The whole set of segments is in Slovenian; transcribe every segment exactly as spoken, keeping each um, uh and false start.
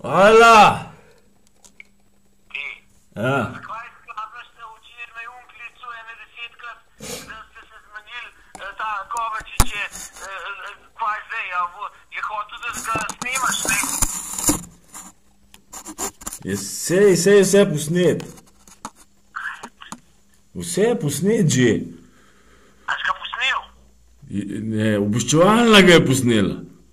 Ala! Ti, Ja. zakaj sklapaš se včeraj na Junklicu ene desetkrat, da ste se zmenili, ta Kovačič je, kaj zdaj, je hotel, da ga snemaš, ne? Je sej, sej, vse je posnet. Vse je posnet že. A si ga posnel? Ne, obveščevalna ga je posnela.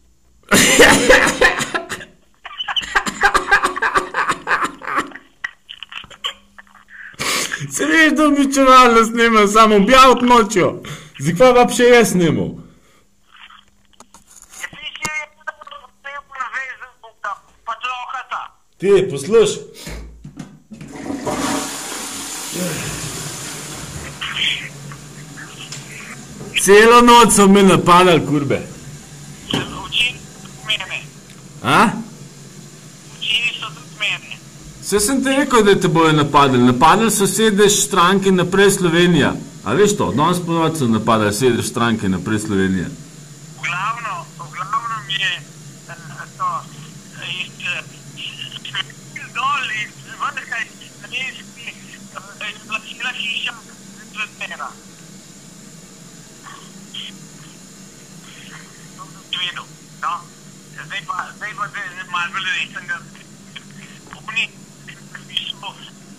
Se veš, da obveščevalna snema, samo objaviti nočjo. Zakaj pa še jaz snemal? Je ti še je posebno vezen, pa trohata. Ti, posluš. Celo noč so me napadali, kurbe. Včeraj so mene. A? Včeraj so tudi mene. Vse sem te rekel, da te bojo napadali. Napadali so sedež stranke Naprej Slovenija. A veš to? Danes ponovadi so napadali sedež stranke Naprej Slovenija. V glavno, v glavno mi je to iz dol, iz vrha, iz Renski, izplačila hiša razmera. To sem videl, no. Zdaj pa, zdaj pa malo bolj rečem, da puni pismo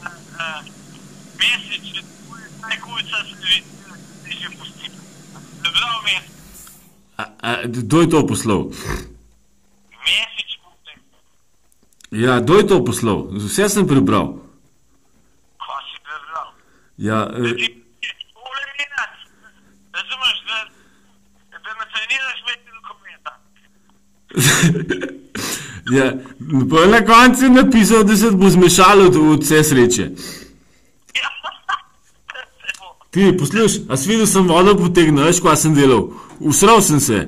mesec, najkujca se že pustim. Dobro mesec. Kdo je to poslal? Mesec pustim. Ja, kdo je to poslal? Vse sem prebral. Kaj si prebral? Ja, Da ti tole menat, razumeš, da da me treniraš več dokumenta. ja, pa na koncu je napisal, da se bo zmešalo od vse sreče. Ja, se bo. Ti, posluš, a si videl, sem vodo potegnil, veš, kaj sem delal? Usral sem se.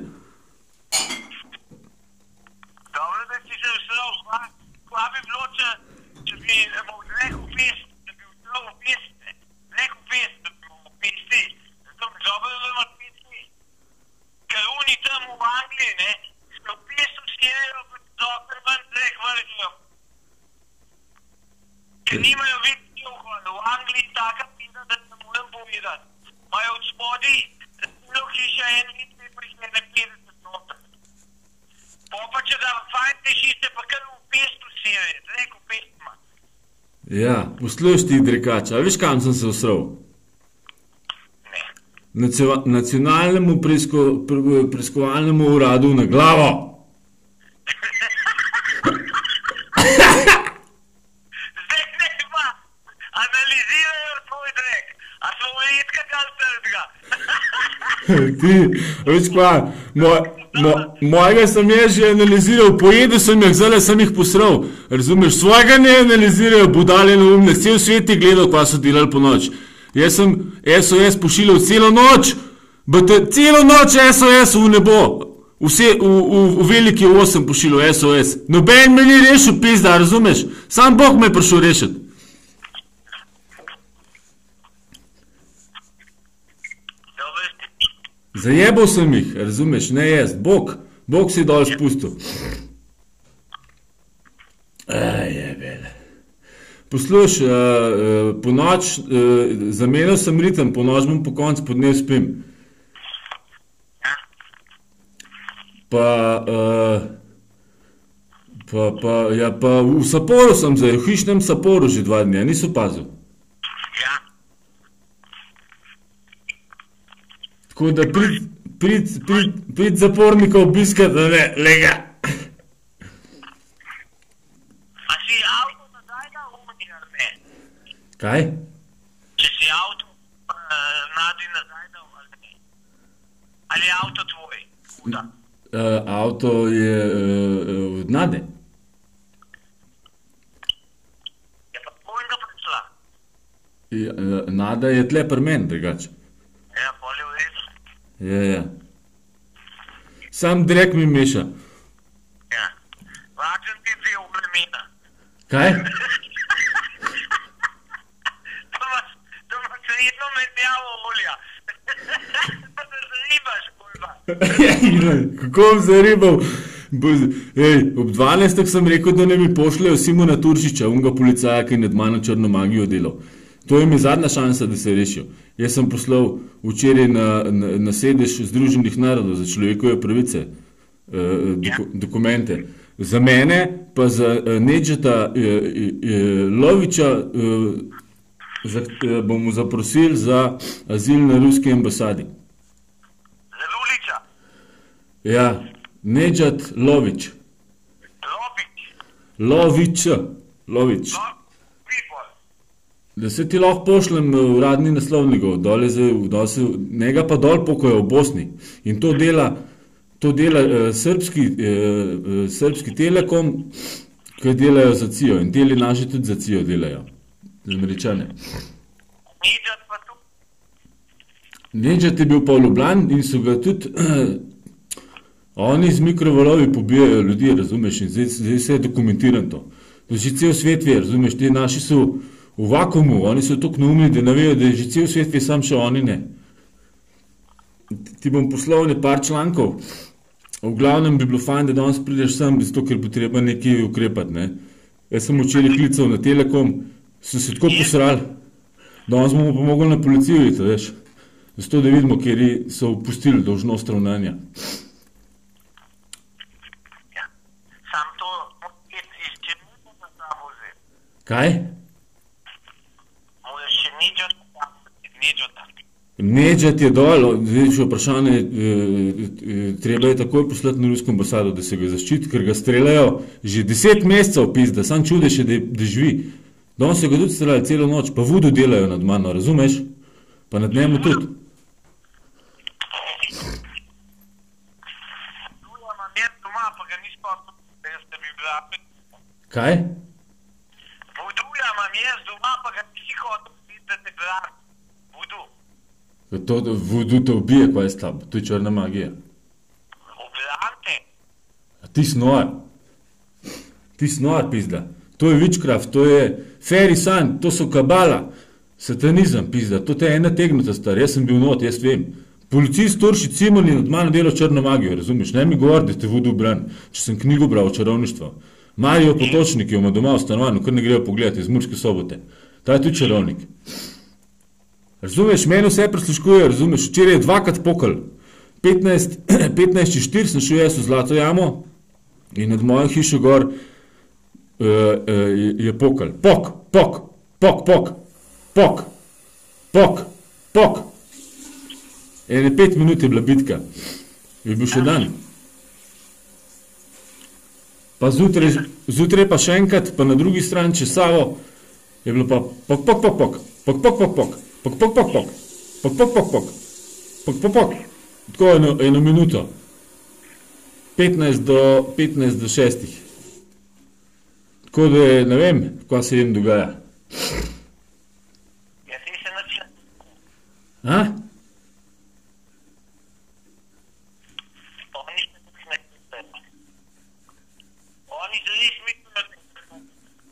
Dobro, da si se usral, kva bi bilo, če, če bi imel dveh v pest, da bi usral v pest, dveh v pest, da bi imel v pesti, zato bi dobro, da imaš pesti. Ker oni tam v Angliji, ne, so v pestu sjedejo, pa dobro ven dveh vržijo. Ker nimajo večji vhod, v Angliji taka pina, da ne morem povedati. Imajo od spodaj, da hiša en litri, pa jih ne petdeset noter. Po pa če da fajn težite, pa kar v pestu sjedejo, dveh v pest ima. Ja, posluš ti, drekač, a veš, kam sem se usral? Ne. Nacio- Nacionalnemu preisko, pre, preiskovalnemu uradu na glavo. Zdaj ne pa, analizirajo tvoj drek, a smo velitka kal trdga. Ti, veš kva, moj, mo, mojega sem jaz že analiziral, pojedel sem jih, zdaj sem jih posral. Razumeš, svojega ne analizirajo, budale neumne, cel svet je gledal, kva so delali po noč. Jaz sem S O S pošiljal celo noč, bate, celo noč S O S v nebo. Vse, v, v, v veliki osem pošiljal S O S. Noben me ni rešil, pizda, razumeš? Sam Bog me je prišel rešiti. Zajebal sem jih, razumeš, ne jaz, Bog, Bog si dol spustil. Aj, jebele. Posluš, uh, uh, po noč, uh, zamenjal sem ritem, po noč bom po koncu podnev spim. Pa, uh, pa, pa, ja, pa v Saporu sem zdaj, v hišnem Saporu že dva dnja, niso pazil. Ja. Tako da prid, prid, prid, prid zapornika obiskat, da ne, lega. A si avto nazaj na uni, ali ne? Kaj? Če si avto uh, nadi nazaj na uni, ali je avto tvoj? Huda. Uh, avto je uh, od Nade. Je pa tvojega prišla. Ja, uh, Nada je tle pri meni, drugače. Ja, pol je v redu. Ja, ja. Sam drek mi meša. Ja. Vračam ti dve oblemena. Kaj? To imaš, to imaš sredno menjavo olja. Pa da zaribaš, kurva. Kako bom zaribal? Ej, ob dvanajstih sem rekel, da ne mi pošljajo Simona Turšiča, unga policaja, ki je nad mano črno magijo delal. To je mi zadnja šansa, da se rešijo. Jaz sem poslal včeraj na, na, na sedež Združenih narodov za človekove pravice eh, doku, dokumente. Za mene pa za eh, Nedžeta eh, eh, Loviča eh, za, eh, bomo zaprosili za azil na ruski ambasadi. Za Luliča? Ja, Nedžet Lovič. Lovič? Lovič. Lovič. No, Da se ti lahko pošljem uradni naslovnikov, dole za, dole se, njega pa dol pokojo v Bosni. In to dela, to dela uh, srpski, uh, srpski telekom, ki delajo za C I O. In deli naši tudi za C I O delajo. Američane. Nedžet pa tu? Nedžet je bil pa v Ljubljani in so ga tudi, uh, oni z mikrovalovi pobijajo ljudi, razumeš, in zdaj, zdaj se je dokumentiran to. To že cel svet ve, razumeš, ti naši so v vakumu, oni so tako neumni, da ne vejo, da je že cel svet ve, sam še oni ne. Ti bom poslal ne par člankov. V glavnem bi bilo fajn, da danes prideš sem, zato ker bo treba nekaj ukrepati. Ne? Jaz sem včeraj klical na Telekom, so se tako posrali. Danes bomo pomogli na policijo, veš. Zato da vidimo, kjer so opustili dolžnost ravnanja. Ja, sam to iz čemu na ta voze. Kaj? Moraš še Nedžet, Nedžeta. Nedžet je dol, zdaj vprašanje, e, e, treba je takoj poslati na rusko ambasado, da se ga zaščiti, ker ga streljajo že deset mesecev pizda, sam čudež je, da, da živi. Danes se ga tudi streljali celo noč, pa vodo delajo nad mano, razumeš? Pa nad njemu tudi. Duja imam jaz doma, pa ga ni sposobno, da jaz da bi bila. Kaj? Voduja imam jaz doma, pa ga nisi hotel, da te bila. Vodu. To, vodu te ubije, kaj je s tabo, to je črna magija. Oblante. A ti snor. Ti snor, pizda. To je witchcraft, to je fairy sun, to so kabala. Satanizem, pizda, to te je ena tegnuta star, jaz sem bil not, jaz vem. Policist Turšič Simon je nad mano delal črno magijo, razumeš? Ne mi govori, da te vodu bran, če sem knjigo bral o čarovništvu. Marijo Potočnik je ima doma v stanovanju, kar ne grejo pogledati iz Murske Sobote. Ta je tudi čarovnik. Razumeš, meni vse prisluškuje, razumeš, včeraj je dvakrat pokal. petnajst, petnajst čez štiri sem šel jaz v Zlato jamo in nad mojo hišo gor uh, uh, je, je pokal. Pok, pok, pok, pok, pok, pok, pok. Ene pet minut je bila bitka. Je bil še dan. Pa zjutraj, zjutraj pa še enkrat, pa na drugi strani čez Savo je bilo pa pok, pok, pok, pok, pok, pok, pok, pok. Pok, pok, pok, pok, pok, pok, pok, pok, pok, pok, pok, tako eno, eno minuto, petnajst do, petnajst do šestih, tako da je, ne vem, kaj se jim dogaja. Ja, ti se noč... A? Oni se noč ne kupe. Oni se res mitno ne kupe.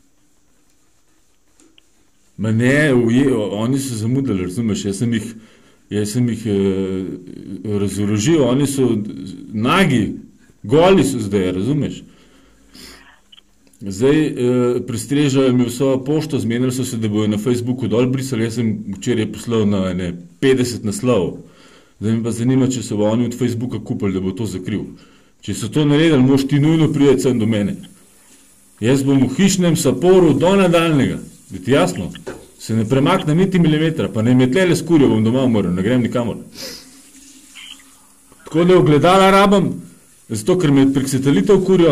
Ma ne, uje, oni so zamudili, razumeš, jaz sem jih, jaz sem jih eh, razorožil, oni so nagi, goli so zdaj, razumeš. Zdaj eh, prestrežajo mi vso pošto, zmenili so se, da bojo na Facebooku dol brisali, jaz sem včeraj poslal na ne, petdeset naslovov. Zdaj mi pa zanima, če so oni od Facebooka kupili, da bo to zakril. Če so to naredili, moš ti nujno prijeti sem do mene. Jaz bom v hišnem saporu do nadaljnega. Je ti jasno? Se ne premaknem niti milimetra, pa ne me tlele skurijo, bom doma umrl, ne grem nikamor. Tako da ogledala rabam, zato ker me prek satelitov kurijo.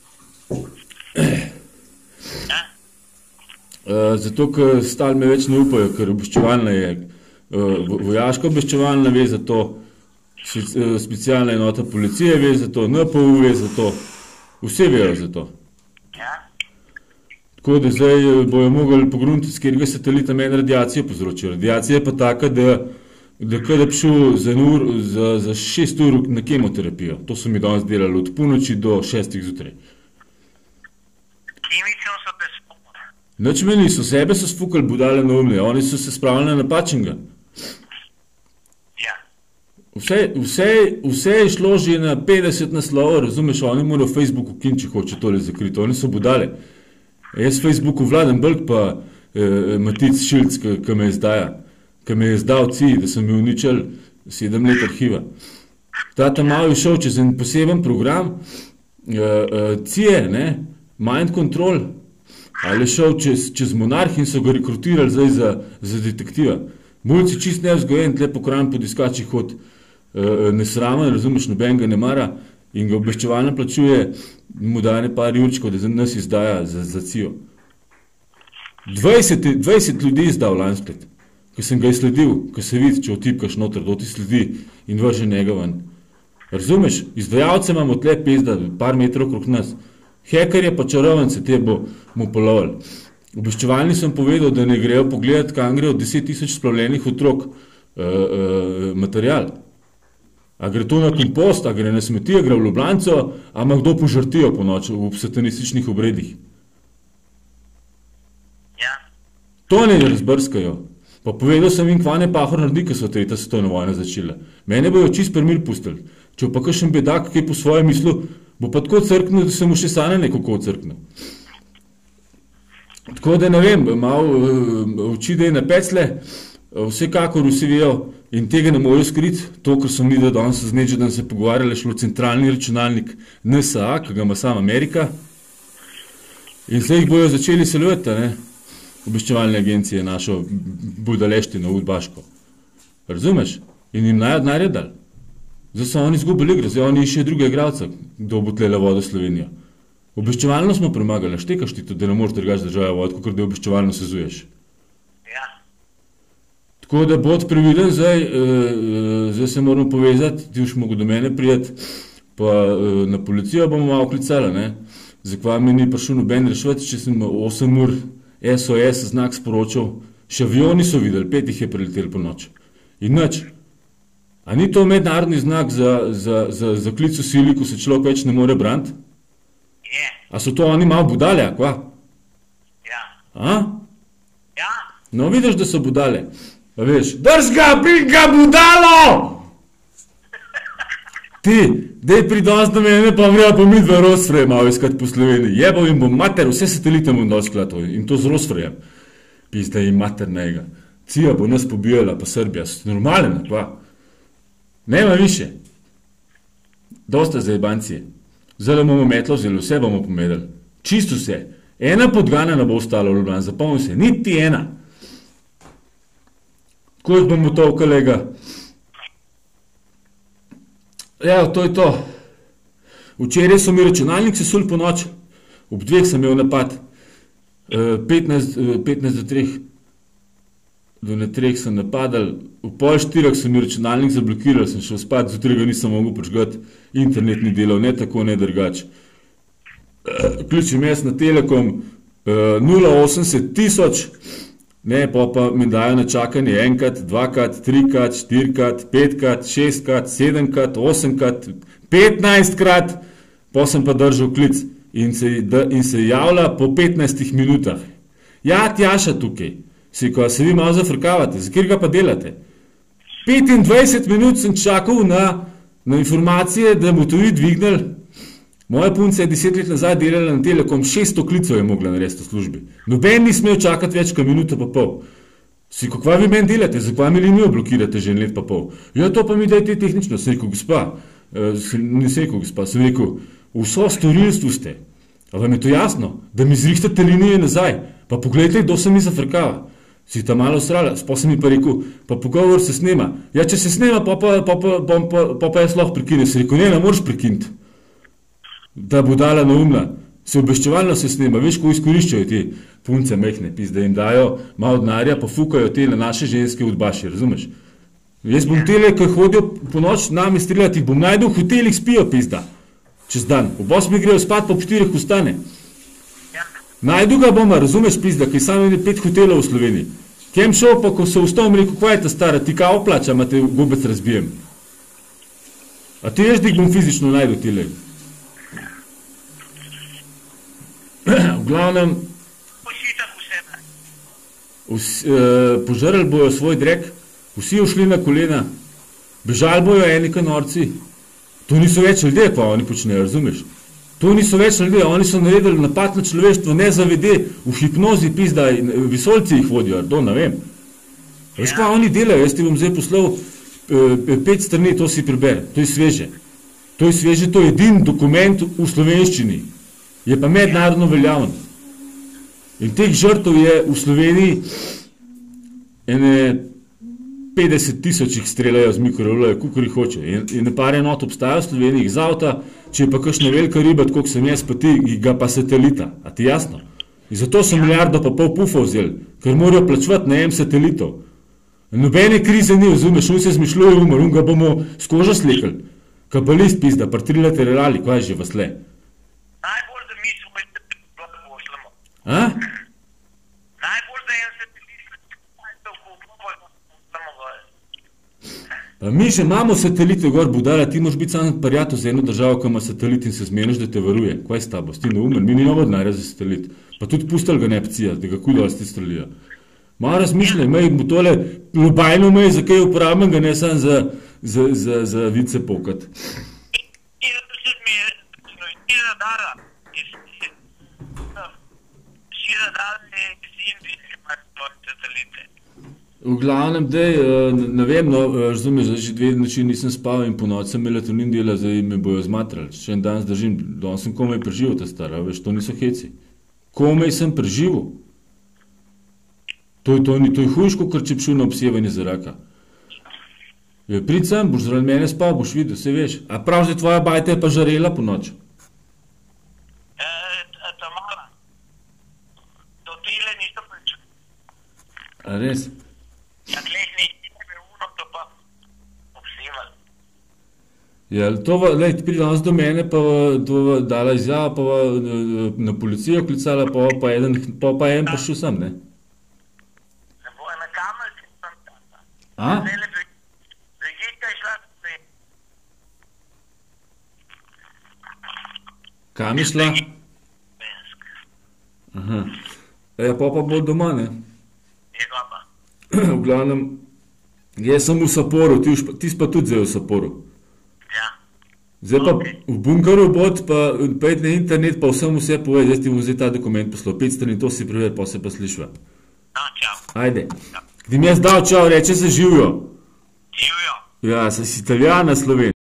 Uh, zato, ker stal me več ne upajo, ker obveščevalna je, uh, vojaška obveščevalna ve za to, specialna enota policije ve za to, N P U ve za to, vse vejo za to. Tako da zdaj bojo mogli pogruntiti, s katerega satelita meni radiacijo povzročijo. Radiacija je pa taka, da, da kada bi šel za, ur, za, za šest ur na kemoterapijo. To so mi danes delali od ponoči do šestih zjutraj. Kemično so te spomne. Nič me niso, sebe so sfukali budale na umne, oni so se spravili na napačnega. Ja. Vse, vse, vse je šlo že na petdeset naslovov, razumeš, oni morajo v Facebooku kin, če hoče tole zakriti, oni so budale. Jaz v Facebooku vladam Belk pa eh, Matic Šilc, ki me izdaja, ki me je izdal C I, da sem mi uničil sedem let arhiva. Tata malo je šel čez en poseben program, uh, uh, C I E, ne, Mind Control, ali je šel čez, čez Monarh in so ga rekrutirali zdaj za, za detektiva. Mulci čist nevzgojen, tle pokran pod iskači hod, uh, nesramen, razumeš, noben ga ne mara in ga obveščevalno plačuje, mu daje par jurčkov, da za nas izdaja za, za C I O. dvajset, dvajset ljudi izdal lansklet, ko sem ga izsledil, ko se vidi, če otipkaš noter, do ti sledi in vrže njega ven. Razumeš, izdajalce imamo tle pezda, par metrov okrog nas. Hekerje pa čarovnice, te bo mu polovali. Obveščevalni sem povedal, da ne grejo pogledati, kam grejo deset tisoč splavljenih otrok uh, uh, material. A gre to na kompost, a gre na smeti, a gre v Ljubljanco, a ima kdo požrtijo po noč v satanističnih obredih. Ja. To ne razbrskajo. Pa povedal sem jim, kva ne pahor naredi, ko so tretja svetovna vojna začela. Mene bojo čist permir pustili. Če pa kakšen bedak, ki je po svojem mislu, bo pa tako crknil, da se mu še sane nekako crknil. Tako da ne vem, malo oči da je na pecle, vsekakor vsi vejo in tega ne mojo skriti, to, kar so mi da danes z Nedžedom se pogovarjali, šlo centralni računalnik N S A, ki ga ima sam Amerika, in zdaj jih bojo začeli selvati, ne, obveščevalne agencije našo budaleštino udbaško. Razumeš? In jim naredali. Zdaj so oni izgubili igro, zdaj oni iščejo druge igralca, kdo bo tlela vodo Slovenijo. Obveščevalno smo premagali, štekaš ti to, da ne moraš drugače država vod, kot da obveščevalno sezuješ. Ja. Tako da bod previden, zdaj, uh, zdaj se moramo povezati, ti už mogo do mene prijeti, pa uh, na policijo bomo malo klicali, ne. Zakva mi ni prišel noben rešvati, če sem osem ur S O S znak sporočal, še avioni so videli, pet jih je preleteli po noč. In nič. A ni to mednarodni znak za, za, za, za klic v sili, ko se človek več ne more braniti? Je. A so to oni malo budale, a kva? Ja. A? Ja. No, vidiš, da so budale. A veš, drzga, pinga, budalo! Ti, dej pridons do mene, pa vreba pa mi dva Rosfreja malo iskati po Sloveniji. Jebal jim bom mater, vse satelite bom dol sklatov in to z Rosfrejem. Pizda jim mater njega. Cija bo nas pobijala, pa Srbija. Normalen, a kva? Nema više. Dosta za jebancije. Zdaj bomo metlo vzeli, vse bomo pomedali. Čisto vse. Ena podgana ne bo ostala v Ljubljani, zapomni se, niti ena. Koliko bomo to, kolega? Evo, to je to. Včeraj so mi računalnik sesul po noč. Ob dveh sem imel napad. petnajst, petnajst do treh. Do ne treh sem napadal. V pol štirih sem mi računalnik zablokiral, sem šel spat, zjutraj ga nisem mogel počgati. Internet ni delal, ne tako, ne drugače. Ključim jaz na Telekom nula osemdeset tisoč, ne, pa pa mi dajo na čakanje enkrat, dvakrat, trikrat, štirikrat, petkrat, šestkrat, sedemkrat, osemkrat, petnajstkrat, pa sem pa držal klic in se, in se javlja po petnajstih minutah. Ja, Tjaša tukaj, si, ko se vi malo zafrkavate, zakaj ga pa delate? petindvajset minut sem čakal na, na informacije, da mu to vi dvignili. Moja punca je deset let nazaj delala na Telekom, šeststo klicov je mogla narediti v službi. Noben ni smel čakati več kot minuto pa pol. Si, kakva vi meni delate, zakva mi linijo blokirate že en let pa pol? Ja, to pa mi dajte tehnično, sem rekel, gospa, ne sem rekel, gospa, sem rekel, vso storilstvo ste. A vam je to jasno, da mi zrihtate linije nazaj, pa pogledajte, kdo se mi zafrkava. Si ta malo srala, pa sem mi pa rekel, pa pogovor se snema. Ja, če se snema, pa pa, pa, pa, pa, pa, pa, pa jaz lahko prekinem. Sem rekel, ne, ne moreš prekiniti. Da bo dala naumna, se obveščevalno se snema, veš, ko izkoriščajo te punce mehne, pis, da jim dajo malo denarja, pa fukajo te na naše ženske udbaše, razumeš? Jaz bom tele, ko hodijo po noč nami streljati, jih bom najdel v hotelih spijo, pizda, čez dan, ob osmi grejo spat, pa ob štirih ustane. Najdu ga bom, razumeš, pizda, ki sam je pet hotelov v Sloveniji. Kem šel pa, ko se vstal, mi rekel, kva je ta stara, ti kao plača, ma te gobec razbijem. A ti veš, da jih bom fizično najdu tele. V glavnem, vsi, uh, požrli bojo svoj drek, vsi ušli na kolena, Bežali bojo eni kanorci. To niso več ljudje, pa oni počnejo, razumeš? To niso več ljudje, oni so naredili napad na človeštvo, ne zavede, v hipnozi pizda, visolci jih vodijo, to ne vem. Veš, kaj oni delajo, jaz ti bom zdaj poslal e, pet strani, to si preber, to je sveže. To je sveže, to je edin dokument v slovenščini. Je pa mednarodno veljaven. In teh žrtov je v Sloveniji ene petdeset tisoč jih streljajo z mikrorolejo, kukor jih hoče. In, in par enot obstajajo v Sloveniji, jih zavta, če je pa kakšna velika riba, tako sem jaz, pa ti, ga pa satelita. A ti jasno? In zato so milijardo pa pol pufa vzeli, ker morajo plačevati najem satelitov. Nobene krize ni, razumeš, on se zmišljuje umor, on ga bomo s kožo slikali. Kabalist pizda, pa trilaterali, kaj je že vasle? Najbolj da mi svoj satelit pošljamo. A? Najbolj da en satelit pošljamo gor. Pa mi že imamo satelite gor, budala, ti moraš biti sam prijatelj za eno državo, ki ima satelit in se zmeniš, da te varuje. Kaj s tabo, si ti neumen, mi ni novo denarja za satelit. Pa tudi pustili ga ne pcija, da ga kuj dosti strelijo. Malo razmišljaj, imej mu tole globajno imej, za kaj uporabim ga, ne sam za, za, za, za vice pokat. V glavnem, dej, ne vem, no, razumeš, že dve noči nisem spal in po noč sem melatonin dela, zdaj me bojo zmatrali. Še en dan zdržim, danes sem komaj preživel ta stara, veš, to niso heci. Komaj sem preživel. To je, to, to je hujš, kot če bi šel na obsevanje za raka. Prid sem, boš zaradi mene spal, boš videl, se veš. A prav, že tvoja bajta je pa žarela po noč? E, ta mala. Do tile niso pričeli. A res? Ja, tleh ni tebe uno, to pa obsevali. Ja, to, lej, ti pridi danes do mene, pa to dala izjava, pa na policijo klicala, pa pa en, pa, pa en pa šel sem, ne? A? Kam je šla? Aha. Ja, pa pa bo doma, ne? V glavnem, jaz sem v Saporu, ti, ti si pa tudi zdaj v Saporu. Ja. Zdaj pa v bunkeru bod, pa pojdi na internet, pa vsem vse povej, zdaj ti bom zdaj ta dokument poslal, pet strani, to si prever, pa se pa slišva. No, čau. Ajde. Ti mi jaz dal čau, reče se živijo. Živijo. Ja, sem si Italijan na Sloveniji.